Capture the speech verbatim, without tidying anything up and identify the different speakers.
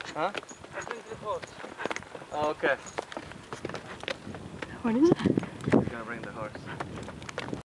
Speaker 1: Huh?
Speaker 2: I bring the horse.
Speaker 1: Oh, okay.
Speaker 3: What is it?
Speaker 1: He's gonna bring the horse.